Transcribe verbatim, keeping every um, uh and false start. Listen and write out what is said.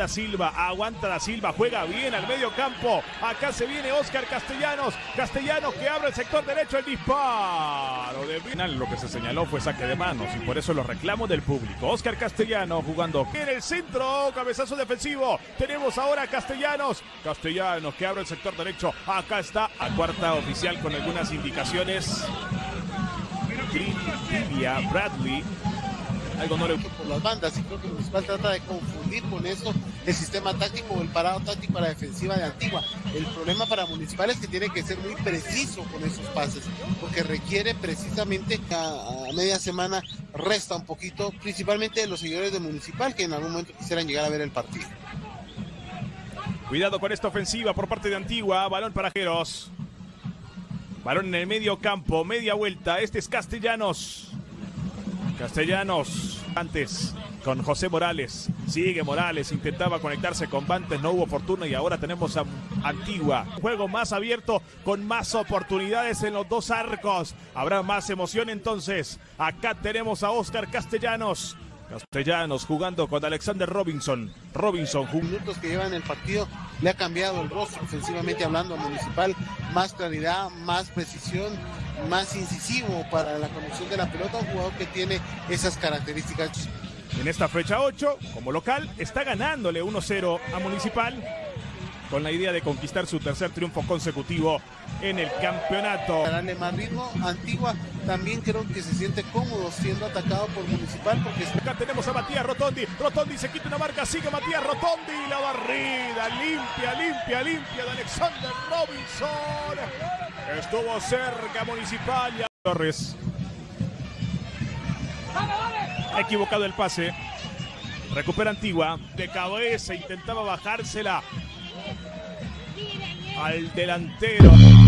Da Silva, aguanta Da Silva, juega bien al medio campo. Acá se viene Óscar Castellanos. Castellanos que abre el sector derecho, el disparo de final. Lo que se señaló fue saque de manos y por eso los reclamos del público. Óscar Castellanos jugando en el centro, cabezazo defensivo. Tenemos ahora a Castellanos. Castellanos que abre el sector derecho. Acá está a cuarta oficial con algunas indicaciones. Livia Bradley. Algo no le... por las bandas, y creo que Municipal trata de confundir con esto el sistema táctico o el parado táctico a la defensiva de Antigua. El problema para Municipal es que tiene que ser muy preciso con esos pases, porque requiere precisamente a, a media semana resta un poquito, principalmente de los seguidores de Municipal que en algún momento quisieran llegar a ver el partido. Cuidado con esta ofensiva por parte de Antigua, balón para Jeros. Balón en el medio campo, media vuelta, este es Castellanos. Castellanos, antes con José Morales, sigue Morales, intentaba conectarse con Bantes, no hubo fortuna y ahora tenemos a Antigua. Un juego más abierto, con más oportunidades en los dos arcos. Habrá más emoción entonces. Acá tenemos a Óscar Castellanos. Castellanos jugando con Alexander Robinson. Robinson. Los minutos que lleva en el partido le ha cambiado el rostro ofensivamente hablando a Municipal. Más claridad, más precisión, más incisivo para la conexión de la pelota. Un jugador que tiene esas características. En esta fecha ocho, como local, está ganándole uno cero a Municipal, con la idea de conquistar su tercer triunfo consecutivo en el campeonato. Para darle más ritmo, Antigua también creo que se siente cómodo siendo atacado por Municipal, porque acá tenemos a Matías Rotondi. Rotondi se quita una marca, sigue Matías Rotondi, la barrida limpia, limpia, limpia de Alexander Robinson. Estuvo cerca Municipal. Y Torres. Ha equivocado el pase. Recupera Antigua. De cabeza intentaba bajársela al delantero.